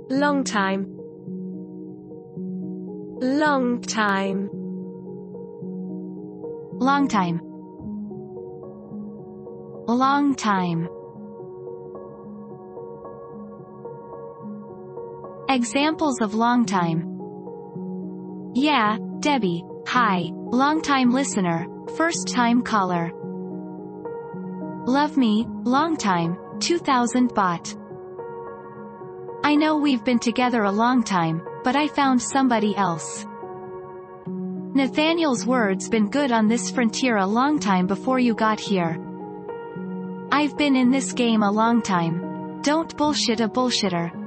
Long time. Long time. Long time. Long time. Examples of long time. Yeah, Debbie. Hi. Long time listener, first time caller. Love me, long time, 2000 baht. I know we've been together a long time, but I found somebody else. Nathaniel's words been good on this frontier a long time before you got here. I've been in this game a long time. Don't bullshit a bullshitter.